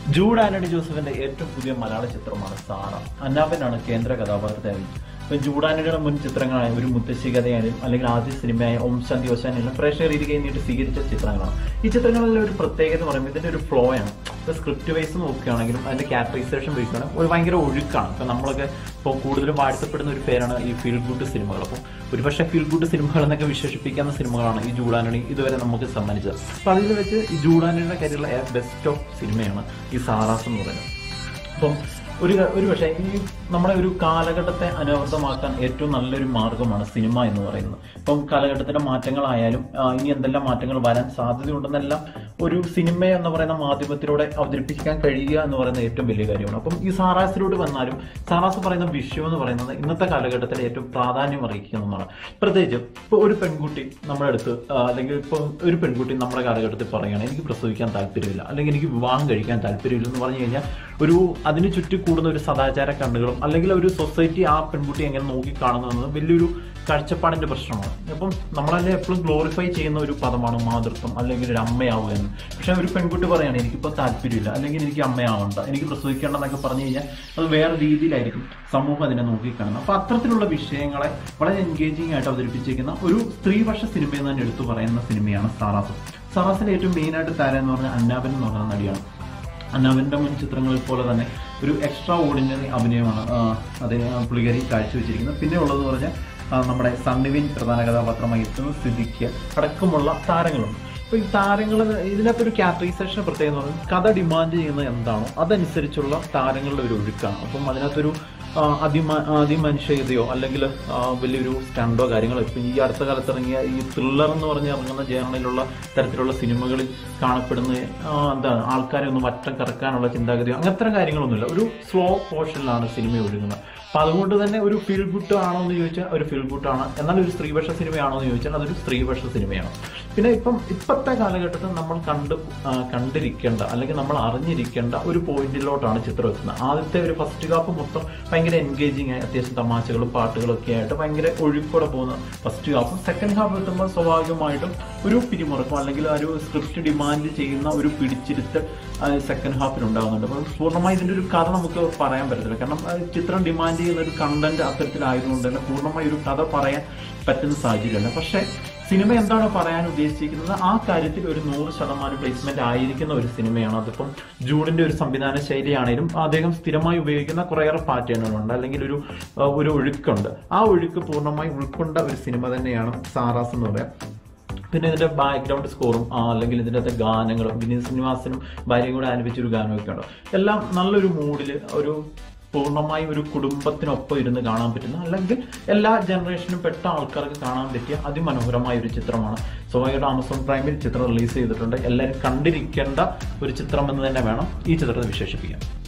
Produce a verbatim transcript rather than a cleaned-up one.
Jude Antony ജോസഫിന്റെ ഏറ്റവും പുതിയ മലയാള ചിത്രമാണ് സാറ. അന്നാബനാണ് കേന്ദ്ര കഥാപാത്രത്തെ. ഇപ്പം ജൂഡ് ആന്റണിയുടെ മുൻ ചിത്രങ്ങളായ ഒരു മുത്തശ്ശി കഥയായാലും അല്ലെങ്കിൽ ആദ്യ സിനിമയായ ഓം ശാന്തി ഓശാനെല്ലാം പ്രേക്ഷകർ ഇത് കഴിഞ്ഞിട്ട് സ്വീകരിച്ച ചിത്രങ്ങളാണ്. ഈ ചിത്രങ്ങളിലെ ഒരു പ്രത്യേകത എന്ന് പറയുമ്പോൾ ഇതിന്റെ ഒരു ഫ്ലോ ആണ്. ഇപ്പോൾ സ്ക്രിപ്റ്റ് വൈസ് നോക്കുകയാണെങ്കിലും അതിന്റെ ക്യാരക്ടറൈസേഷൻ വയ്ക്കുകയാണെങ്കിൽ ഒരു ഭയങ്കര ഒഴുക്കാണ്. ഇപ്പം നമ്മളൊക്കെ ഇപ്പോൾ കൂടുതലും വാഴ്ത്തപ്പെടുന്ന ഒരു പേരാണ് ഈ ഫീൽ ഗുഡ് സിനിമകൾ. അപ്പം ഒരുപക്ഷെ ഫീൽ ഗുഡ് സിനിമകൾ എന്നൊക്കെ വിശേഷിപ്പിക്കുന്ന സിനിമകളാണ് ഈ ജൂഡ് ആന്റണി ഇതുവരെ നമുക്ക് സമ്മാനിച്ചത്. അപ്പം അതിൽ വെച്ച് ഈ ജൂഡ് ആന്റണിയുടെ കാര്യമുള്ള ബെസ്റ്റ് ഓഫ് സിനിമയാണ് ഈ സാറാസ് എന്ന് പറയുന്നത്. അപ്പം ഒരു ഒരു പക്ഷേ ഈ നമ്മുടെ ഒരു കാലഘട്ടത്തെ അനവർത്തമാക്കാൻ ഏറ്റവും നല്ലൊരു മാർഗമാണ് സിനിമ എന്ന് പറയുന്നത്. ഇപ്പം കാലഘട്ടത്തിൻ്റെ മാറ്റങ്ങളായാലും ഇനി എന്തെല്ലാം മാറ്റങ്ങൾ വരാൻ സാധ്യതയുണ്ടെന്നെല്ലാം ഒരു സിനിമ എന്ന് പറയുന്ന മാധ്യമത്തിലൂടെ അവതരിപ്പിക്കാൻ കഴിയുക എന്ന് പറയുന്നത് ഏറ്റവും വലിയ കാര്യമാണ്. അപ്പം ഈ സാറാസിലൂടെ വന്നാലും സാറാസ് പറയുന്ന വിഷയം എന്ന് പറയുന്നത് ഇന്നത്തെ കാലഘട്ടത്തിൽ ഏറ്റവും പ്രാധാന്യം അർഹിക്കുന്നതാണ്. പ്രത്യേകിച്ച് ഇപ്പോൾ ഒരു പെൺകുട്ടി നമ്മുടെ അടുത്ത് അല്ലെങ്കിൽ ഇപ്പോൾ ഒരു പെൺകുട്ടി നമ്മുടെ കാലഘട്ടത്തിൽ പറയുകയാണ് എനിക്ക് പ്രസവിക്കാൻ താല്പര്യമില്ല അല്ലെങ്കിൽ എനിക്ക് വിവാഹം കഴിക്കാൻ താല്പര്യമില്ല എന്ന് പറഞ്ഞു കഴിഞ്ഞാൽ ഒരു അതിന് ചുറ്റി കൂടുന്ന ഒരു സദാചാര കണ്ണുകളും അല്ലെങ്കിൽ ഒരു സൊസൈറ്റി ആ പെൺകുട്ടി എങ്ങനെ നോക്കി കാണുന്നത് വലിയൊരു കാഴ്ചപ്പാടിന്റെ പ്രശ്നമാണ്. അപ്പം നമ്മളല്ലേ എപ്പോഴും ഗ്ലോറിഫൈ ചെയ്യുന്ന ഒരു പദമാണ് മാതൃത്വം അല്ലെങ്കിൽ ഒരു അമ്മയാവുക എന്ന്. പക്ഷെ ഒരു പെൺകുട്ടി പറയുകയാണ് എനിക്കിപ്പോൾ താല്പര്യമില്ല അല്ലെങ്കിൽ എനിക്ക് അമ്മയാവണ്ട എനിക്ക് പ്രസവിക്കേണ്ടെന്നൊക്കെ പറഞ്ഞു കഴിഞ്ഞാൽ അത് വേറെ രീതിയിലായിരിക്കും സമൂഹം അതിനെ നോക്കിക്കാണുന്നത്. അപ്പൊ അത്തരത്തിലുള്ള വിഷയങ്ങളെ വളരെ എൻഗേജിങ് ആയിട്ട് അവതരിപ്പിച്ചിരിക്കുന്ന ഒരു സ്ത്രീപക്ഷ സിനിമ എന്ന് തന്നെ എടുത്തു പറയുന്ന സിനിമയാണ് സാറാസ്. സാറാസിന്റെ ഏറ്റവും മെയിനായിട്ട് താരം എന്ന് പറഞ്ഞാൽ അന്നാബൻ എന്ന് പറയുന്ന നടിയാണ്. അന്നാബന്റെ മുൻ ചിത്രങ്ങളിൽ പോലെ തന്നെ ഒരു എക്സ്ട്രാ ഓർഡിനറി അഭിനയമാണ് അദ്ദേഹം പുള്ളിക്കാരി കാഴ്ചവെച്ചിരിക്കുന്നത്. പിന്നെ ഉള്ളതെന്ന് പറഞ്ഞാൽ നമ്മുടെ സണ്ണിവിൻ പ്രധാന കഥാപാത്രമായി എത്തുന്ന സ്ഥിതിക്ക് അടക്കമുള്ള താരങ്ങളുണ്ട്. അപ്പോൾ ഈ താരങ്ങൾ ഇതിനകത്തൊരു ക്യാരക്ടറൈസേഷൻ പ്രത്യേകം എന്ന് പറയുന്നത് കഥ ഡിമാൻഡ് ചെയ്യുന്നത് എന്താണോ അതനുസരിച്ചുള്ള താരങ്ങളുടെ ഒരു ഒഴുക്കാണ്. അപ്പം അതിനകത്തൊരു അതിമ അതിമനുഷ്യതയോ അല്ലെങ്കിൽ വലിയൊരു സ്റ്റണ്ടോ കാര്യങ്ങളോ ഇപ്പം ഈ അടുത്ത കാലത്ത് ഇറങ്ങിയ ഈ ത്രില്ലർ എന്ന് പറഞ്ഞ് ഇറങ്ങുന്ന ജേണലിലുള്ള തരത്തിലുള്ള സിനിമകളിൽ കാണപ്പെടുന്ന എന്താണ് ആൾക്കാരെ ഒന്ന് വറ്റം കറക്കാനുള്ള ചിന്താഗതിയോ അങ്ങനത്തെ കാര്യങ്ങളൊന്നുമില്ല. ഒരു സ്ലോ പോർഷനിലാണ് സിനിമ ഒഴുകുന്നത്. അപ്പം അതുകൊണ്ട് തന്നെ ഒരു ഫീൽ ഗുഡ് ആണോ എന്ന് ചോദിച്ചാൽ ഒരു ഫീൽ ഗുഡ് ആണ്. എന്നാൽ ഒരു സ്ത്രീപക്ഷ സിനിമയാണോ എന്ന് ചോദിച്ചാൽ അതൊരു സ്ത്രീപക്ഷ സിനിമയാണ്. പിന്നെ ഇപ്പം ഇപ്പോഴത്തെ കാലഘട്ടത്തിൽ നമ്മൾ കണ്ട് കണ്ടിരിക്കേണ്ട അല്ലെങ്കിൽ നമ്മൾ അറിഞ്ഞിരിക്കേണ്ട ഒരു പോയിന്റിലോട്ടാണ് ചിത്രം എത്തുന്നത്. ആദ്യത്തെ ഒരു ഫസ്റ്റ് ഹാഫ് മൊത്തം ഭയങ്കര എൻഗേജിങ് ആയി അത്യാവശ്യം തമാശകളും പാട്ടുകളും ഒക്കെ ആയിട്ട് ഭയങ്കര ഒഴുക്കോടെ പോകുന്ന ഫസ്റ്റ് ഹാഫും സെക്കൻഡ് ഹാഫ് എത്തുമ്പോൾ സ്വാഭാവികമായിട്ടും ഒരു പിരിമുറക്കം അല്ലെങ്കിൽ ഒരു സ്ക്രിപ്റ്റ് ഡിമാൻഡ് ചെയ്യുന്ന ഒരു പിടിച്ചിരുത്തൽ സെക്കൻഡ് ഹാഫിൽ ഉണ്ടാകുന്നുണ്ട്. അപ്പം പൂർണ്ണമായി ഇതിൻ്റെ ഒരു കഥ നമുക്ക് പറയാൻ പറ്റത്തില്ല. കാരണം ചിത്രം ഡിമാൻഡ് ചെയ്യുന്ന ഒരു കണ്ടന്റ് അത്തരത്തിലായതുകൊണ്ട് തന്നെ പൂർണ്ണമായി ഒരു കഥ പറയാൻ പറ്റുന്ന സാഹചര്യമല്ല. പക്ഷേ സിനിമ എന്താണ് പറയാൻ ഉദ്ദേശിക്കുന്നത് ആ കാര്യത്തിൽ ഒരു നൂറ് ശതമാനം പ്ലേസ്മെന്റ് ആയിരിക്കുന്ന ഒരു സിനിമയാണ്. അതിപ്പം ജൂഡിന്റെ ഒരു സംവിധാന ശൈലിയാണേലും അദ്ദേഹം സ്ഥിരമായി ഉപയോഗിക്കുന്ന കുറേയേറെ പാറ്റേണുകളുണ്ട് അല്ലെങ്കിൽ ഒരു ഒരു ഒഴുക്കുണ്ട്. ആ ഒഴുക്ക് പൂർണ്ണമായി ഉൾക്കൊണ്ട ഒരു സിനിമ തന്നെയാണ് സാറാസ് എന്ന് പറയാം. പിന്നെ ഇതിന്റെ ബാക്ക്ഗ്രൗണ്ട് സ്കോറും അല്ലെങ്കിൽ ഇതിൻ്റെ അകത്തെ ഗാനങ്ങളും വിനീത് ശ്രീനിവാസനും ഭാര്യയും കൂടെ ആലപിച്ചൊരു ഗാനമൊക്കെ ഉണ്ട്. എല്ലാം നല്ലൊരു മൂഡിൽ ഒരു പൂർണ്ണമായി ഒരു കുടുംബത്തിനൊപ്പം ഇരുന്ന് കാണാൻ പറ്റുന്ന അല്ലെങ്കിൽ എല്ലാ ജനറേഷനും പെട്ട ആൾക്കാർക്ക് കാണാൻ പറ്റിയ അതിമനോഹരമായ ഒരു ചിത്രമാണ്. സ്വാഭാവികമായിട്ട് ആമസോൺ പ്രൈമിൽ ചിത്രം റിലീസ് ചെയ്തിട്ടുണ്ട്. എല്ലാവരും കണ്ടിരിക്കേണ്ട ഒരു ചിത്രം എന്ന് തന്നെ വേണം ഈ ചിത്രത്തെ വിശേഷിപ്പിക്കാൻ.